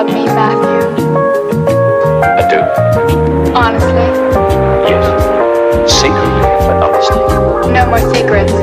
love me, Matthew? I do. Honestly? Yes. Secretly, but honestly. No more secrets.